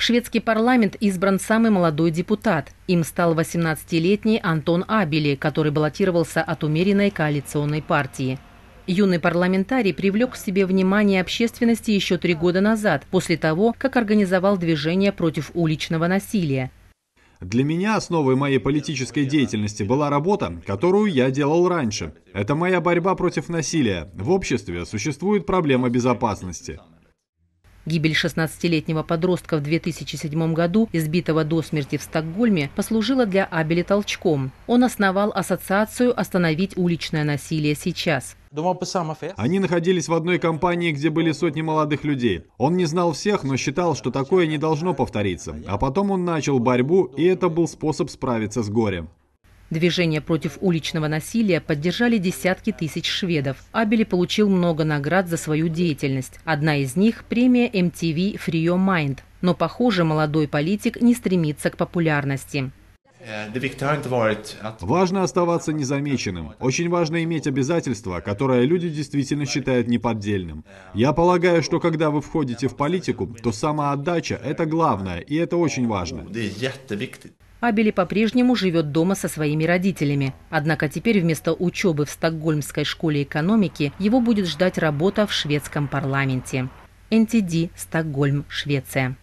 В шведский парламент избран самый молодой депутат. Им стал 18-летний Антон Абели, который баллотировался от умеренной коалиционной партии. Юный парламентарий привлек к себе внимание общественности еще 3 года назад, после того, как организовал движение против уличного насилия. Для меня основой моей политической деятельности была работа, которую я делал раньше. Это моя борьба против насилия. В обществе существует проблема безопасности. Гибель 16-летнего подростка в 2007 году, избитого до смерти в Стокгольме, послужила для Абели толчком. Он основал ассоциацию «Остановить уличное насилие сейчас». Они находились в одной компании, где были сотни молодых людей. Он не знал всех, но считал, что такое не должно повториться. А потом он начал борьбу, и это был способ справиться с горем. Движение против уличного насилия поддержали десятки тысяч шведов. Абели получил много наград за свою деятельность. Одна из них – премия MTV Free Your Mind. Но, похоже, молодой политик не стремится к популярности. Важно оставаться незамеченным. Очень важно иметь обязательство, которое люди действительно считают неподдельным. Я полагаю, что когда вы входите в политику, то самоотдача – это главное, и это очень важно. Абели по-прежнему живет дома со своими родителями. Однако теперь вместо учебы в Стокгольмской школе экономики его будет ждать работа в шведском парламенте. НТД, Стокгольм, Швеция.